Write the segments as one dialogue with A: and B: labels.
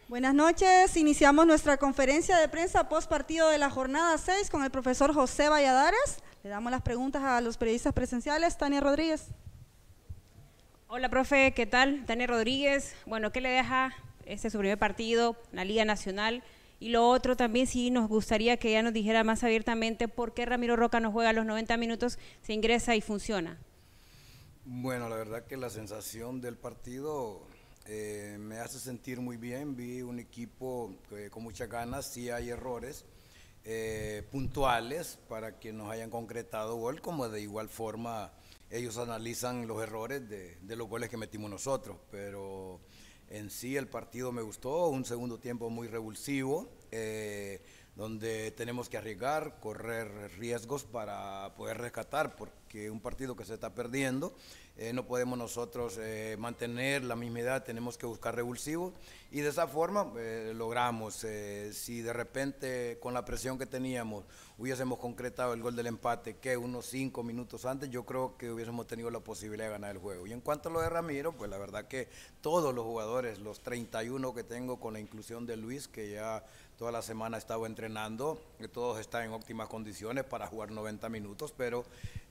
A: Buenas noches, iniciamos nuestra conferencia de prensa post partido de la jornada 6 con el profesor José Valladares. Le damos las preguntas a los periodistas presenciales. Tania Rodríguez.
B: Hola, profe, ¿qué tal? Tania Rodríguez. Bueno, ¿qué le deja su primer partido, la Liga Nacional? Y lo otro también, sí, nos gustaría que ya nos dijera más abiertamente por qué Ramiro Roca no juega los 90 minutos, se ingresa y funciona.
C: Bueno, la verdad que la sensación del partido me hace sentir muy bien. Vi un equipo con muchas ganas, sí hay errores puntuales para que nos hayan concretado gol, como de igual forma ellos analizan los errores de los goles que metimos nosotros, pero en sí el partido me gustó, un segundo tiempo muy revulsivo, donde tenemos que arriesgar, correr riesgos para poder rescatar, porque un partido que se está perdiendo, no podemos nosotros mantener la misma edad, tenemos que buscar revulsivos y de esa forma logramos. Si de repente con la presión que teníamos hubiésemos concretado el gol del empate que unos 5 minutos antes, yo creo que hubiésemos tenido la posibilidad de ganar el juego. Y en cuanto a lo de Ramiro, pues la verdad que todos los jugadores, los 31 que tengo con la inclusión de Luis, que ya toda la semana estaba entrenando, todos están en óptimas condiciones para jugar 90 minutos, pero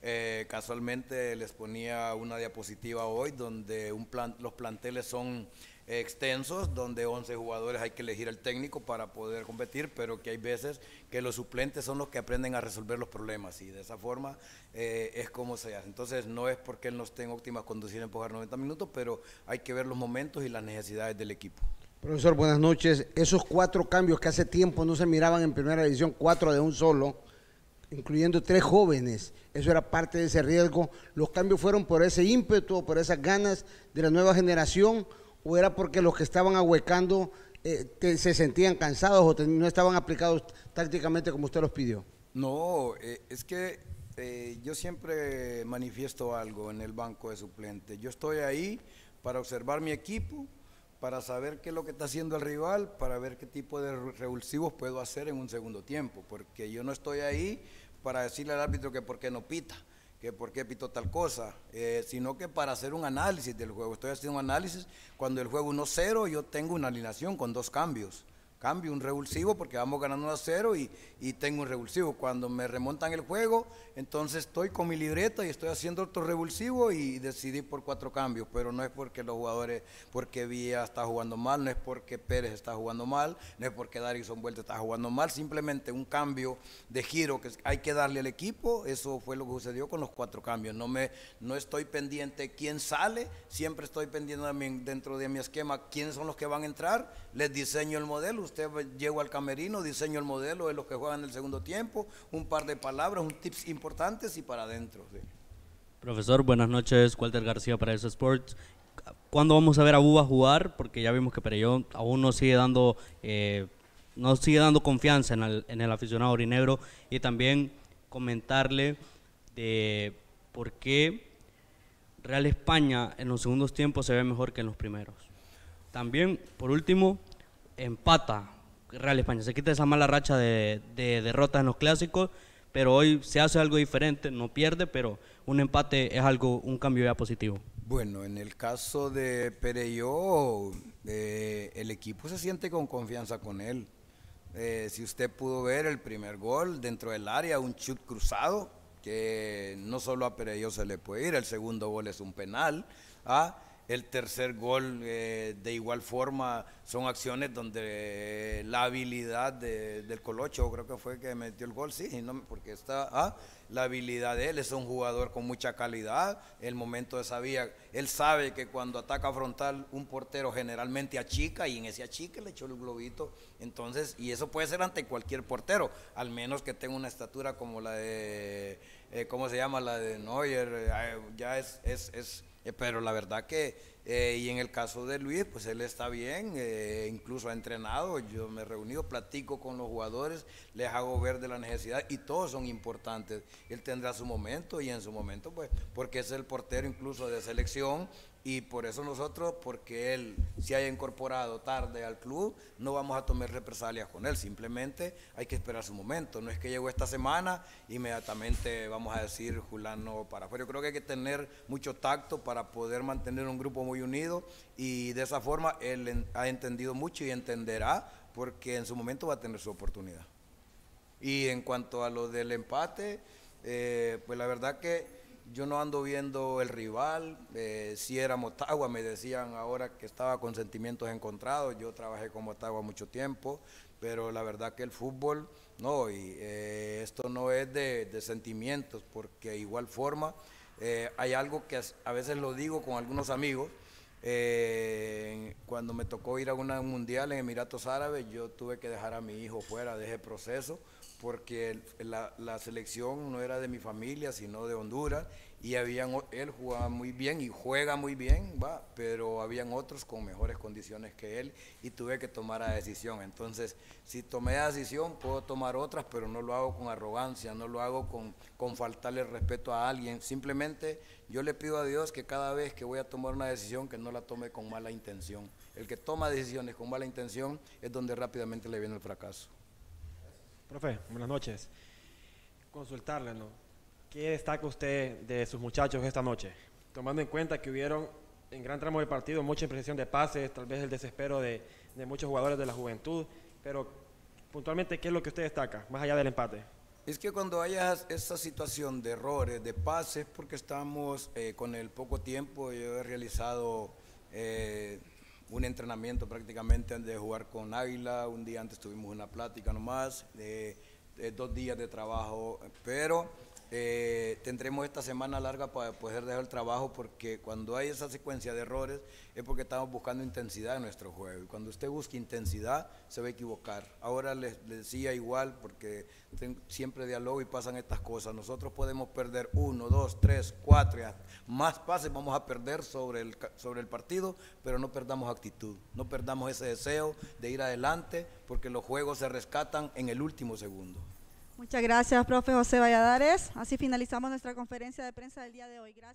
C: casualmente les ponía una diapositiva hoy donde los planteles son extensos, donde 11 jugadores hay que elegir el técnico para poder competir, pero que hay veces que los suplentes son los que aprenden a resolver los problemas y de esa forma es como se hace. Entonces no es porque él no esté en óptimas condiciones para jugar 90 minutos, pero hay que ver los momentos y las necesidades del equipo.
D: Profesor, buenas noches. Esos 4 cambios que hace tiempo no se miraban en primera división, 4 de un solo, incluyendo 3 jóvenes, eso era parte de ese riesgo. ¿Los cambios fueron por ese ímpetu, por esas ganas de la nueva generación, o era porque los que estaban ahuecando se sentían cansados o no estaban aplicados tácticamente como usted los pidió?
C: No, es que yo siempre manifiesto algo en el banco de suplentes. Yo estoy ahí para observar mi equipo, para saber qué es lo que está haciendo el rival, para ver qué tipo de revulsivos puedo hacer en un segundo tiempo, porque yo no estoy ahí para decirle al árbitro que por qué no pita, que por qué pitó tal cosa, sino que para hacer un análisis del juego. Estoy haciendo un análisis cuando el juego 1-0, yo tengo una alineación con 2 cambios. Cambio un revulsivo porque vamos ganando 1-0 y tengo un revulsivo. Cuando me remontan el juego, entonces estoy con mi libreta y estoy haciendo otro revulsivo y decidí por 4 cambios, pero no es porque los jugadores, porque Villa está jugando mal, no es porque Pérez está jugando mal, no es porque Darison Vuelta está jugando mal, simplemente un cambio de giro que hay que darle al equipo. Eso fue lo que sucedió con los 4 cambios. No estoy pendiente quién sale, siempre estoy pendiente también dentro de mi esquema quiénes son los que van a entrar, les diseño el modelo. Usted llego al camerino, diseño el modelo de los que juegan en el segundo tiempo, un par de palabras, un tips importantes y para adentro. Sí.
E: Profesor, buenas noches, Walter García para eso Sports. ¿Cuándo vamos a ver a Buba jugar? Porque ya vimos que Perellón aún no sigue dando confianza en el aficionado aurinegro, y también comentarle de por qué Real España en los segundos tiempos se ve mejor que en los primeros. También, por último, empata Real España, se quita esa mala racha de derrotas en los clásicos, pero hoy se hace algo diferente, no pierde, pero un empate es un cambio ya positivo.
C: Bueno, en el caso de Perelló, el equipo se siente con confianza con él. Si usted pudo ver el primer gol dentro del área, un chut cruzado, que no solo a Perelló se le puede ir, el segundo gol es un penal, el tercer gol de igual forma son acciones donde la habilidad del Colocho, creo que fue que metió el gol, sí, no, porque está la habilidad de él, es un jugador con mucha calidad, el momento de él sabe que cuando ataca frontal un portero generalmente achica y en ese achique le echó el globito, entonces, y eso puede ser ante cualquier portero, al menos que tenga una estatura como la de, ¿cómo se llama? La de Neuer, ya pero la verdad que, y en el caso de Luis, pues él está bien, incluso ha entrenado, yo me he reunido, platico con los jugadores, les hago ver de la necesidad y todos son importantes. Él tendrá su momento y en su momento, pues, porque es el portero incluso de selección. Y por eso nosotros, porque él se haya incorporado tarde al club, no vamos a tomar represalias con él, simplemente hay que esperar su momento. No es que llegó esta semana, inmediatamente vamos a decir Julano para afuera. Yo creo que hay que tener mucho tacto para poder mantener un grupo muy muy unido y de esa forma él ha entendido mucho y entenderá porque en su momento va a tener su oportunidad. Y en cuanto a lo del empate, pues la verdad que yo no ando viendo el rival, si era Motagua, me decían ahora que estaba con sentimientos encontrados, yo trabajé con Motagua mucho tiempo, pero la verdad que el fútbol, no, y esto no es de sentimientos, porque de igual forma hay algo que a veces lo digo con algunos amigos, cuando me tocó ir a un mundial en Emiratos Árabes, yo tuve que dejar a mi hijo fuera de ese proceso, porque la selección no era de mi familia, sino de Honduras, y él jugaba muy bien y juega muy bien, pero habían otros con mejores condiciones que él y tuve que tomar la decisión. Entonces, si tomé la decisión, puedo tomar otras, pero no lo hago con arrogancia, no lo hago con faltarle respeto a alguien. Simplemente yo le pido a Dios que cada vez que voy a tomar una decisión, que no la tome con mala intención. El que toma decisiones con mala intención es donde rápidamente le viene el fracaso.
F: Profe, buenas noches. Consultarle, ¿no? ¿Qué destaca usted de sus muchachos esta noche? Tomando en cuenta que hubieron en gran tramo del partido mucha impresión de pases, tal vez el desespero de muchos jugadores de la juventud, pero puntualmente, ¿qué es lo que usted destaca, más allá del empate?
C: Es que cuando haya esa situación de errores, de pases, porque estamos con el poco tiempo, yo he realizado un entrenamiento prácticamente antes de jugar con Águila, un día antes tuvimos una plática nomás, 2 días de trabajo, pero tendremos esta semana larga para poder dejar el trabajo, porque cuando hay esa secuencia de errores es porque estamos buscando intensidad en nuestro juego, y cuando usted busca intensidad se va a equivocar. Ahora les decía igual, porque siempre dialogo y pasan estas cosas, nosotros podemos perder 1, 2, 3, 4, más pases vamos a perder sobre el partido, pero no perdamos actitud, no perdamos ese deseo de ir adelante, porque los juegos se rescatan en el último segundo.
A: Muchas gracias, profe José Valladares. Así finalizamos nuestra conferencia de prensa del día de hoy. Gracias.